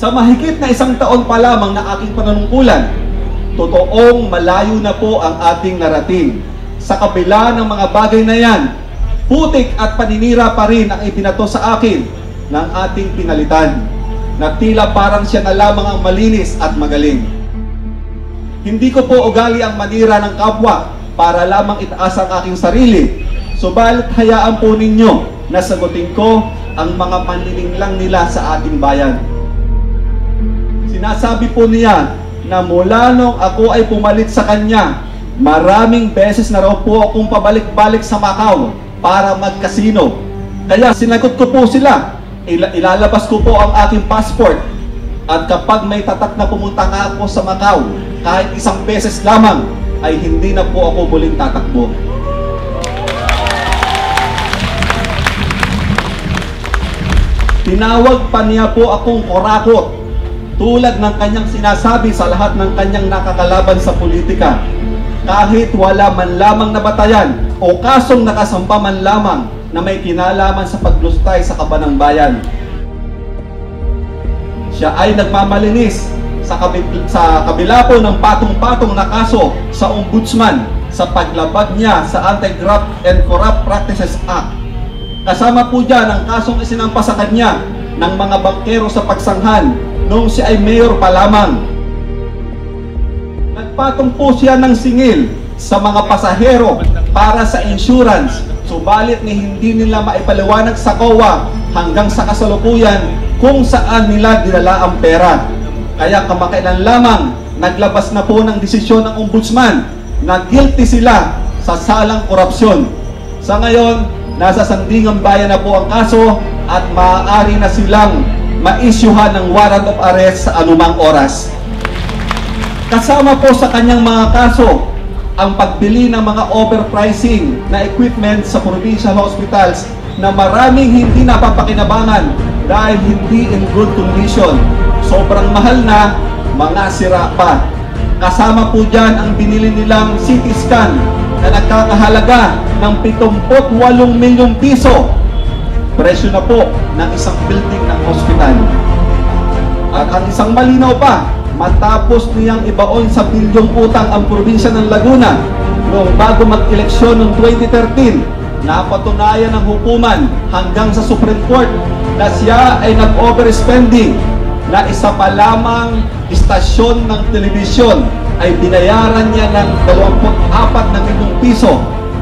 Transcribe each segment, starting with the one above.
Sa mahigit na 1 taon pa lamang na aking panunungkulan, totoong malayo na po ang ating narating. Sa kabila ng mga bagay na yan, putik at paninira pa rin ang ibinato sa akin ng ating pinalitan, na tila parang siya na lamang ang malinis at magaling. Hindi ko po ugali ang manira ng kapwa para lamang itaas ang aking sarili, subalit hayaan po ninyo na sagutin ko ang mga panlilinglang nila sa ating bayan. Sinasabi po niya na mula nung ako ay pumalit sa kanya, maraming beses na raw po akong pabalik-balik sa Macau para magkasino. Kaya sinagot ko po sila, ilalabas ko po ang aking passport, at kapag may tatak na pumunta nga ako sa Macau, kahit 1 beses lamang, ay hindi na po ako muling tatakbo. Tinawag pa niya po akong korakot, tulad ng kanyang sinasabi sa lahat ng kanyang nakakalaban sa politika, kahit wala man lamang na batayan o kasong nakasampa man lamang na may kinalaman sa paglustay sa kabanang bayan. Siya ay nagmamalinis sa kabila po ng patong-patong na kaso sa Ombudsman sa paglabag niya sa Anti-Graft and Corrupt Practices Act. Kasama po dyan ang kasong isinampa sa kanya ng mga bangkero sa pagsanghan noong siya ay mayor pa lamang. Nagpatong po siya ng singil sa mga pasahero para sa insurance, subalit ni hindi nila maipaliwanag sa COA hanggang sa kasalukuyan kung saan nila dinala ang pera. Kaya kamakailan lamang naglabas na po ng desisyon ng Ombudsman na guilty sila sa salang korupsyon. Sa ngayon, nasa sandigang bayan na po ang kaso at maaari na silang ma-issuehan ng warrant of arrest sa anumang oras. Kasama po sa kanyang mga kaso ang pagbili ng mga overpricing na equipment sa provincial hospitals na maraming hindi napapakinabangan dahil hindi in good condition. Sobrang mahal na, mga sira pa. Kasama po dyan ang binili nilang CT scan na nagkakahalaga ng 78 milyong piso. Presyo na po ng isang building ng hospital. At ang isang malinaw pa, matapos niyang ibaon sa bilyong utang ang probinsya ng Laguna noong bago mag-eleksyon noong 2013, napatunayan ng hukuman hanggang sa Supreme Court na siya ay nag-overspending, na isa pa lamang istasyon ng telebisyon ay binayaran niya ng 24 na milyong piso.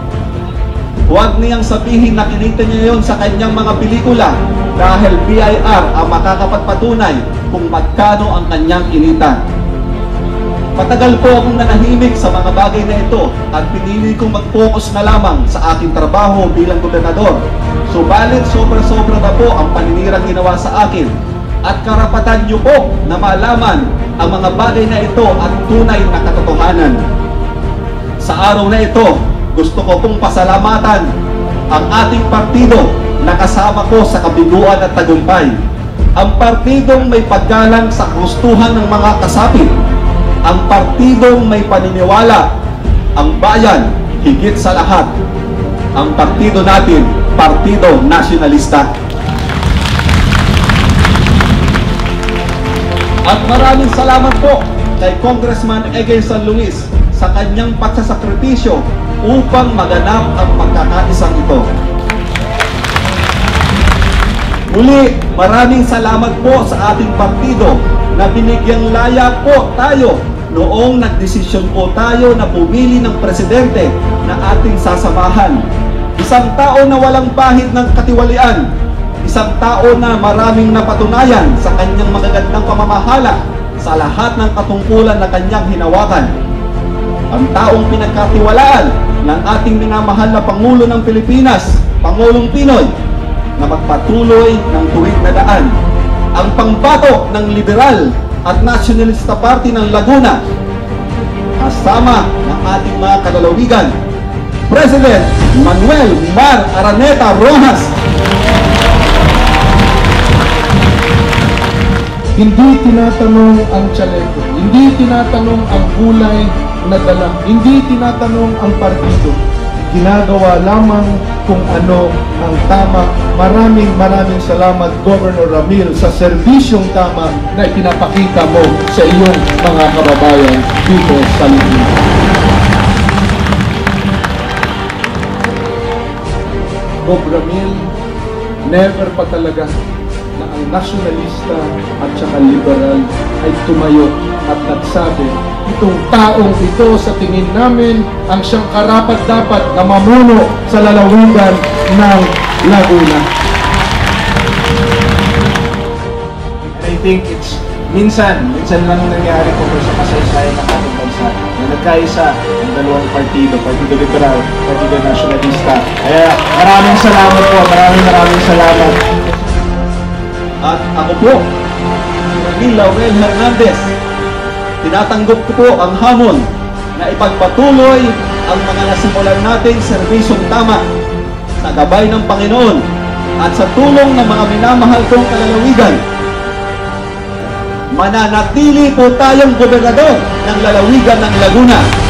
Huwag niyang sabihin na kinita niya yon sa kanyang mga pelikula dahil BIR ang makakapagpatunay kung magkano ang kanyang kinita. Matagal po akong nanahimik sa mga bagay na ito at pinili kong mag-focus na lamang sa aking trabaho bilang gobernador. Subalit sobra-sobra na po ang paninirang ginawa sa akin at karapatan niyo po na malaman ang mga bagay na ito at tunay na katotohanan. Sa araw na ito, gusto ko pong pasalamatan ang ating partido na kasama ko sa kabiguan at tagumpay. Ang partidong may paggalang sa gustuhan ng mga kasapit. Ang partidong may paniniwala. Ang bayan, higit sa lahat. Ang partido natin, Partido Nasyonalista. At maraming salamat po kay Congressman Egay San Luis sa kanyang pagsasakripisyo upang maganap ang pagkakaisang ito. Muli, maraming salamat po sa ating partido na binigyang laya po tayo noong nagdesisyon po tayo na pumili ng presidente na ating sasamahan. Isang tao na walang bahid ng katiwalian, isang tao na maraming napatunayan sa kanyang magagandang pamamahala sa lahat ng katungkulan na kanyang hinawakan. Ang taong pinagkatiwalaan ng ating minamahal na Pangulo ng Pilipinas, Pangulong Pinoy, na magpatuloy ng tuwid na daan. Ang pangbato ng Liberal at Nationalista Party ng Laguna, kasama ng ating mga kalalawigan, President Manuel Mar Araneta Rojas. Hindi tinatanong ang chaleco, hindi tinatanong ang kulay na dala, hindi tinatanong ang partido. ginagawa lamang kung ano ang tama. Maraming salamat, Governor Ramil, sa serbisyong tama na ipinapakita mo sa iyong mga kababayan dito sa Laguna. Gov. Ramil, never pa talaga na ang nasyonalista at saka liberal ay tumayo at nagsabi, itong taong ito sa tingin namin ang siyang karapat-dapat na mamuno sa lalawigan ng Laguna. And I think it's minsan lang nangyari po sa kasaysayan ng ating bansa na nagkaisa ang dalawang partido, Partido Liberal, Partido Nacionalista. Kaya maraming salamat po, maraming salamat. At ako po, Ramil Laurel Hernandez, tinatanggap ko po ang hamon na ipagpatuloy ang mga nasimulan nating serbisyong tama sa gabay ng Panginoon at sa tulong ng mga minamahal kong kalalawigan. Mananatili po tayong gobernador ng lalawigan ng Laguna.